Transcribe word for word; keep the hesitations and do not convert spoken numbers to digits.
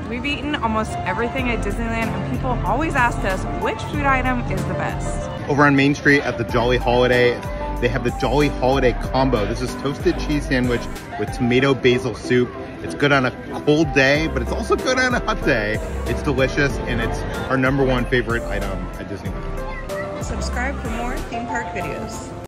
We've eaten almost everything at Disneyland and people always ask us which food item is the best. Over on Main Street at the Jolly Holiday, they have the Jolly Holiday Combo. This is toasted cheese sandwich with tomato basil soup. It's good on a cold day, but it's also good on a hot day. It's delicious, and it's our number one favorite item at Disneyland. Subscribe for more theme park videos.